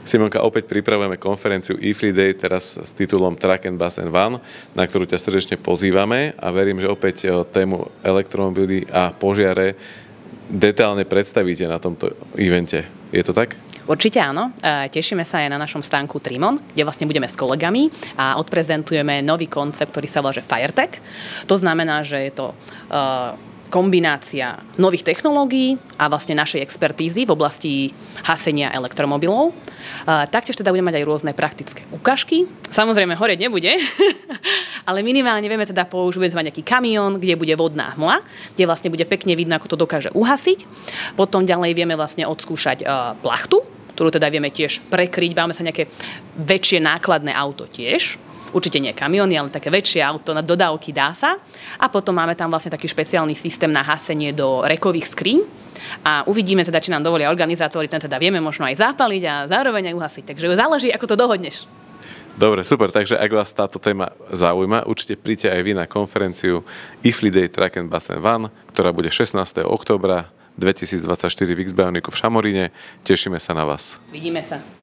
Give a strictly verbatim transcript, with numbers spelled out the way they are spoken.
Simonka, opäť pripravujeme konferenciu eFleet Day, teraz s titulom Truck and Bus and Van, na ktorú ťa srdečne pozývame a verím, že opäť tému elektromobily a požiare detailne predstavíte na tomto evente. Je to tak? Určite áno. Tešíme sa aj na našom stánku Trimon, kde vlastne budeme s kolegami a odprezentujeme nový koncept, ktorý sa volá že FireTech. To znamená, že je to uh, kombinácia nových technológií a vlastne našej expertízy v oblasti hasenia elektromobilov. Uh, taktiež teda budeme mať aj rôzne praktické ukážky. Samozrejme, hore nebude, ale minimálne vieme teda použiť mať nejaký kamión, kde bude vodná hmla, kde vlastne bude pekne vidno, ako to dokáže uhasiť. Potom ďalej vieme vlastne odskúšať uh, plachtu, ktorú teda vieme tiež prekryť. Máme sa nejaké väčšie nákladné auto tiež. Určite nie kamióny, ale také väčšie auto na dodávky dá sa. A potom máme tam vlastne taký špeciálny systém na hasenie do rekových skríň. A uvidíme teda, či nám dovolia organizátori, ten teda vieme možno aj zapaliť a zároveň aj uhasiť. Takže záleží, ako to dohodneš. Dobre, super. Takže ak vás táto téma zaujíma, určite príďte aj vy na konferenciu eFleet Day Truck and Bus and Van, ktorá bude šestnásteho októbra dvetisícdvadsaťštyri v X-Bioniku v Šamoríne. Tešíme sa na vás. Vidíme sa.